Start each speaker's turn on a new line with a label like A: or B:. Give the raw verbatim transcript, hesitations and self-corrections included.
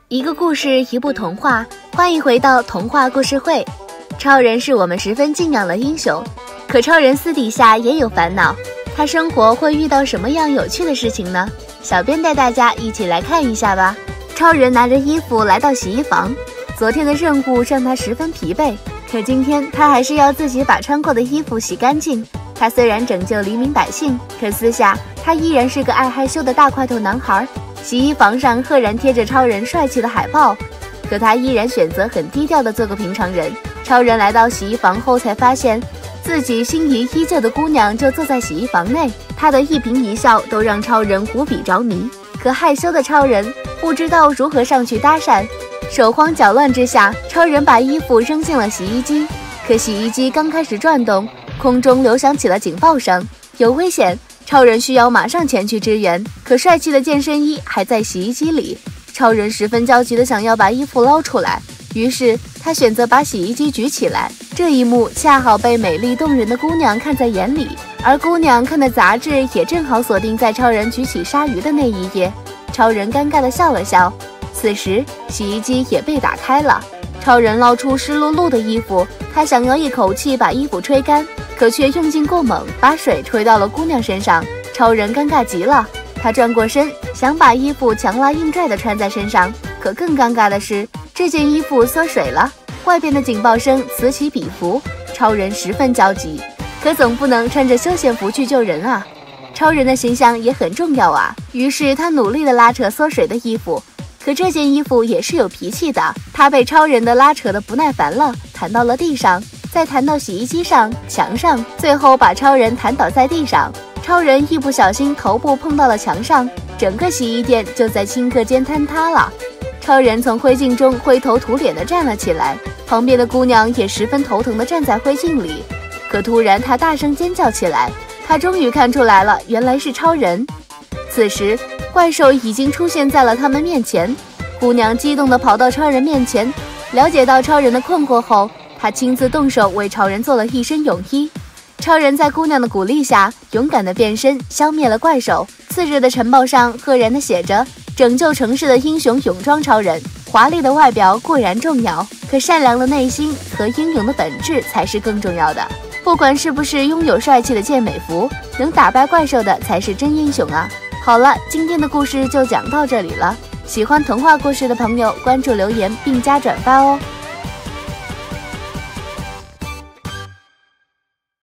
A: 一个故事，一部童话，欢迎回到童话故事会。超人是我们十分敬仰的英雄，可超人私底下也有烦恼，他生活会遇到什么样有趣的事情呢？小编带大家一起来看一下吧。超人拿着衣服来到洗衣房，昨天的任务让他十分疲惫，可今天他还是要自己把穿过的衣服洗干净。他虽然拯救黎民百姓，可私下他依然是个爱害羞的大块头男孩。洗衣房上赫然贴着超人帅气的海报，可他依然选择很低调地做个平常人。超人来到洗衣房后，才发现自己心仪依旧的姑娘就坐在洗衣房内，她的一颦一笑都让超人无比着迷。可害羞的超人不知道如何上去搭讪，手慌脚乱之下，超人把衣服扔进了洗衣机。可洗衣机刚开始转动，空中流响起了警报声，有危险！超人需要马上前去支援，可帅气的健身衣还在洗衣机里。超人十分焦急地想要把衣服捞出来，于是他选择把洗衣机举起来。这一幕恰好被美丽动人的姑娘看在眼里，而姑娘看的杂志也正好锁定在超人举起鲨鱼的那一页。超人尴尬地笑了笑。此时洗衣机也被打开了，超人捞出湿漉漉的衣服，他想要一口气把衣服吹干，可却用劲过猛，把水吹到了姑娘身上。超人尴尬极了，他转过身想把衣服强拉硬拽地穿在身上，可更尴尬的是这件衣服缩水了，外边的警报声此起彼伏。超人十分焦急，可总不能穿着休闲服去救人啊，超人的形象也很重要啊。于是他努力地拉扯缩水的衣服，可这件衣服也是有脾气的，他被超人的拉扯得不耐烦了，弹到了地上，再弹到洗衣机上、墙上，最后把超人弹倒在地上。超人一不小心头部碰到了墙上，整个洗衣店就在顷刻间坍塌了。超人从灰烬中灰头土脸地站了起来，旁边的姑娘也十分头疼地站在灰烬里。可突然她大声尖叫起来，她终于看出来了，原来是超人。此时怪兽已经出现在了他们面前，姑娘激动地跑到超人面前，了解到超人的困惑后，她亲自动手为超人做了一身泳衣。超人在姑娘的鼓励下勇敢地变身，消灭了怪兽。次日的晨报上赫然地写着拯救城市的英雄泳装超人。华丽的外表固然重要，可善良的内心和英勇的本质才是更重要的。不管是不是拥有帅气的健美服，能打败怪兽的才是真英雄啊。好了，今天的故事就讲到这里了，喜欢童话故事的朋友关注留言并加转发哦。